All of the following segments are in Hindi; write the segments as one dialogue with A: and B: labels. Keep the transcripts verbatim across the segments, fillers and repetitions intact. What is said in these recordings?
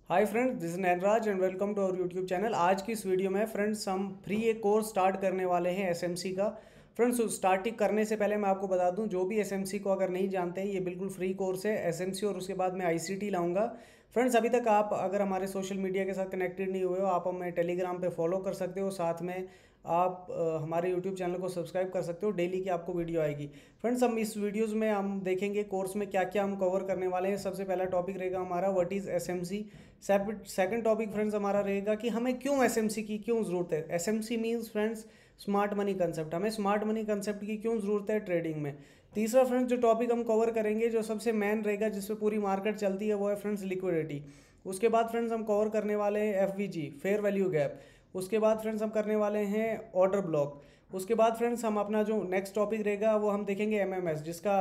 A: Hi friends, this is Nainraj and welcome to our YouTube channel. आज की इस वीडियो में फ्रेंड्स हम फ्री एक कोर्स स्टार्ट करने वाले हैं एसएमसी का। फ्रेंड्स स्टार्टिंग करने से पहले मैं आपको बता दूं, जो भी एसएमसी को अगर नहीं जानते हैं, ये बिल्कुल फ्री कोर्स है एसएमसी, और उसके बाद मैं आईसीटी लाऊंगा। फ्रेंड्स अभी तक आप अगर हमारे सोशल मीडिया के साथ कनेक्टेड नहीं हुए हो, आप हमें टेलीग्राम पे फॉलो कर सकते हो, साथ में आप अ, हमारे यूट्यूब चैनल को सब्सक्राइब कर सकते हो। डेली की आपको वीडियो आएगी। फ्रेंड्स हम इस वीडियोस में हम देखेंगे कोर्स में क्या क्या हम कवर करने वाले हैं। सबसे पहला टॉपिक रहेगा हमारा what is SMC. Second topic friends हमारा रहेगा कि हमें क्यों एसएमसी की क्यों ज़रूरत है। SMC means friends smart money concept, हमें स्मार्ट मनी कंसेप्ट की क्यों ज़रूरत है ट्रेडिंग में। तीसरा फ्रेंड्स जो टॉपिक हम कवर करेंगे, जो सबसे मेन रहेगा, जिस पे पूरी मार्केट चलती है, वो है फ्रेंड्स लिक्विडिटी। उसके बाद फ्रेंड्स हम कवर करने वाले हैं एफवीजी, फेयर वैल्यू गैप। उसके बाद फ्रेंड्स हम करने वाले हैं ऑर्डर ब्लॉक। उसके बाद फ्रेंड्स हम अपना जो नेक्स्ट टॉपिक रहेगा वो हम देखेंगे एमएमएस, जिसका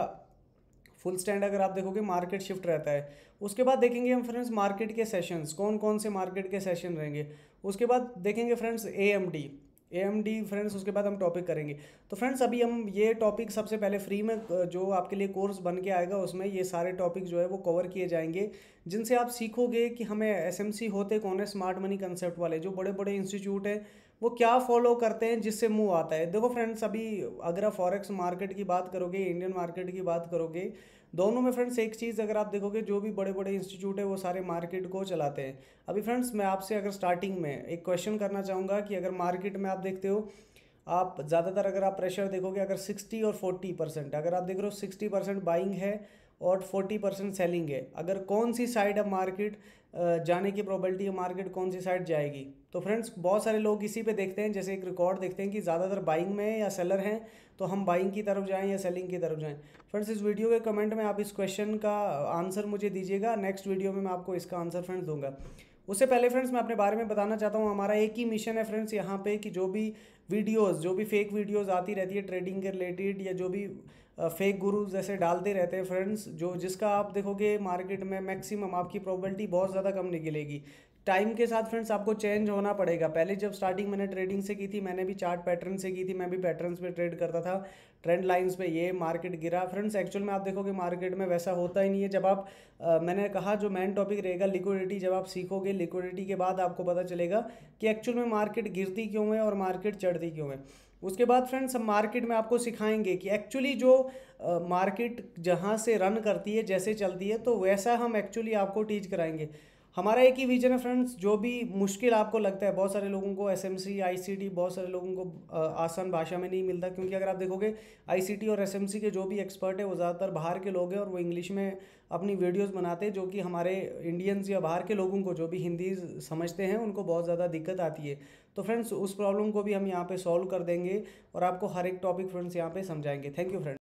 A: फुल स्टैंड अगर आप देखोगे मार्केट शिफ्ट रहता है। उसके बाद देखेंगे हम फ्रेंड्स मार्केट के सेशंस, कौन कौन से मार्केट के सेशन रहेंगे। उसके बाद देखेंगे friends A M D A M D friends, उसके बाद हम टॉपिक करेंगे। तो फ्रेंड्स अभी हम ये टॉपिक सबसे पहले फ्री में जो आपके लिए कोर्स बन के आएगा, उसमें ये सारे टॉपिक जो है वो कवर किए जाएंगे, जिनसे आप सीखोगे कि हमें एसएमसी होते कौन है, स्मार्ट मनी कंसेप्ट वाले। जो बड़े बड़े इंस्टीट्यूट हैं वो क्या फॉलो करते हैं जिससे मूव आता है। देखो फ्रेंड्स, अभी अगर आप फॉरेक्स मार्केट की बात करोगे, इंडियन मार्केट की बात करोगे, दोनों में फ्रेंड्स एक चीज़ अगर आप देखोगे, जो भी बड़े बड़े इंस्टीट्यूट है वो सारे मार्केट को चलाते हैं। अभी फ्रेंड्स मैं आपसे अगर स्टार्टिंग में एक क्वेश्चन करना चाहूँगा कि अगर मार्केट में आप देखते हो, आप ज़्यादातर अगर आप प्रेशर देखोगे, अगर सिक्सटी और फोर्टी परसेंट अगर आप देख रहे हो, सिक्सटी परसेंट बाइंग है और फोर्टी परसेंट सेलिंग है। अगर कौन सी साइड अब मार्केट जाने की प्रोबेबिलिटी है, मार्केट कौन सी साइड जाएगी। तो फ्रेंड्स बहुत सारे लोग इसी पे देखते हैं, जैसे एक रिकॉर्ड देखते हैं कि ज़्यादातर बाइंग में है या सेलर हैं, तो हम बाइंग की तरफ जाएं या सेलिंग की तरफ जाएं। फ्रेंड्स इस वीडियो के कमेंट में आप इस क्वेश्चन का आंसर मुझे दीजिएगा। नेक्स्ट वीडियो में मैं आपको इसका आंसर फ्रेंड्स दूंगा। उससे पहले फ्रेंड्स मैं अपने बारे में बताना चाहता हूँ, हमारा एक ही मिशन है फ्रेंड्स यहाँ पे, कि जो भी वीडियोस जो भी फेक वीडियोस आती रहती है ट्रेडिंग के रिलेटेड, या जो भी फेक गुरुज जैसे डालते रहते हैं फ्रेंड्स, जो जिसका आप देखोगे मार्केट में मैक्सिमम आपकी प्रोबेबिलिटी बहुत ज़्यादा कम निकलेगी। टाइम के साथ फ्रेंड्स आपको चेंज होना पड़ेगा। पहले जब स्टार्टिंग मैंने ट्रेडिंग से की थी, मैंने भी चार्ट पैटर्न से की थी, मैं भी पैटर्न्स पे ट्रेड करता था, ट्रेंड लाइंस पे। ये मार्केट गिरा फ्रेंड्स, एक्चुअल में आप देखोगे मार्केट में वैसा होता ही नहीं है। जब आप आ, मैंने कहा जो मेन टॉपिक रहेगा लिक्विडिटी, जब आप सीखोगे लिक्विडिटी के बाद आपको पता चलेगा कि एक्चुअल में मार्केट गिरती क्यों है और मार्केट चढ़ती क्यों है। उसके बाद फ्रेंड्स हम मार्केट में आपको सिखाएंगे कि एक्चुअली जो मार्केट जहाँ से रन करती है, जैसे चलती है, तो वैसा हम एक्चुअली आपको टीच कराएंगे। हमारा एक ही विजन है फ्रेंड्स, जो भी मुश्किल आपको लगता है, बहुत सारे लोगों को एसएमसी आईसीटी बहुत सारे लोगों को अ, आसान भाषा में नहीं मिलता, क्योंकि अगर आप देखोगे आईसीटी और एसएमसी के जो भी एक्सपर्ट है वो ज़्यादातर बाहर के लोग हैं, और वो इंग्लिश में अपनी वीडियोस बनाते हैं, जो कि हमारे इंडियंस या बाहर के लोगों को जो भी हिंदी समझते हैं उनको बहुत ज़्यादा दिक्कत आती है। तो फ्रेंड्स उस प्रॉब्लम को भी हम यहाँ पे सॉल्व कर देंगे और आपको हर एक टॉपिक फ्रेंड्स यहाँ पे समझाएंगे। Thank you friends.